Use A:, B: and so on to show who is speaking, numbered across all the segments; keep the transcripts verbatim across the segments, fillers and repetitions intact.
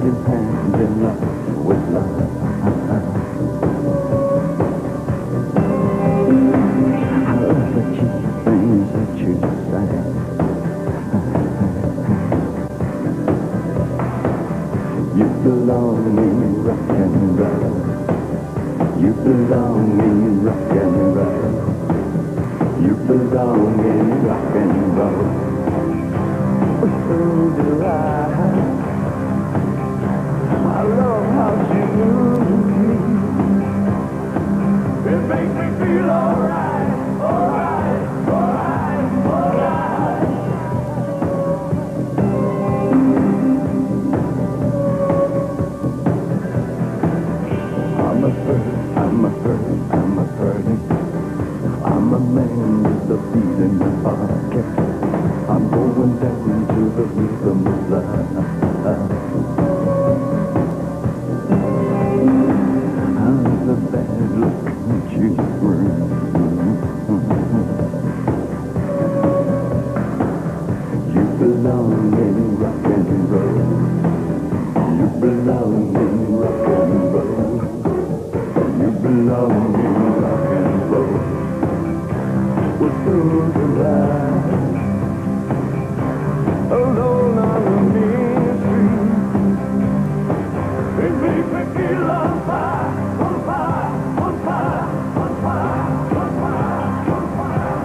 A: in hand in love with love. All the cheap things that you say. You belong in rock and roll. You belong in rock and roll. You belong in rock and roll. So do I. I love how she moves me. It makes me feel alright, alright, alright, alright. I'm a bird, I'm a bird, I'm a birdie. I'm a man with a beat in my pocket. I'm going down to the rhythm of love. How's the bad look that you bring? You belong in rock and roll. You belong in rock and roll. You belong in rock and roll. Well, so do I. Alone on the main street, it makes me feel on fire, on fire, on fire, on fire, on fire, on fire.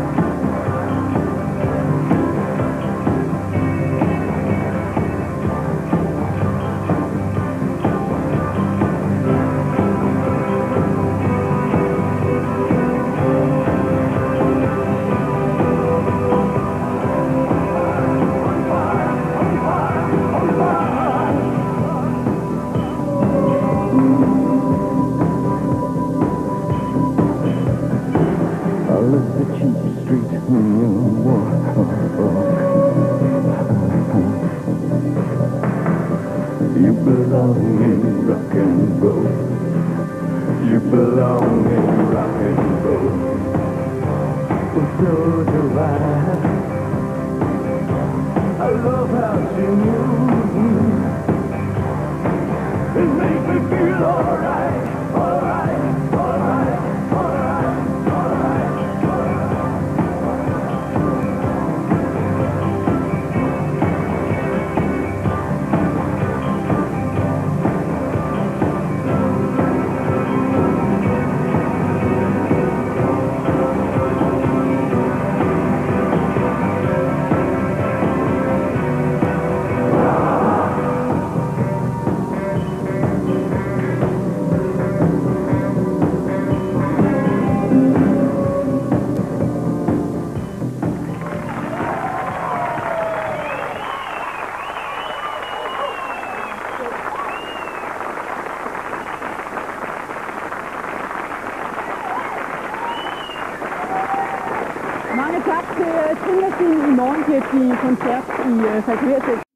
A: All of the cheap street when you walk. You belong in rock and roll. You belong in rock and roll. Well, so do I. I love how she moves me. It makes me feel alright, alright, alright, alright, alright, alright.
B: Mange tak til Trinity i morgen til at blive koncert i Falconer.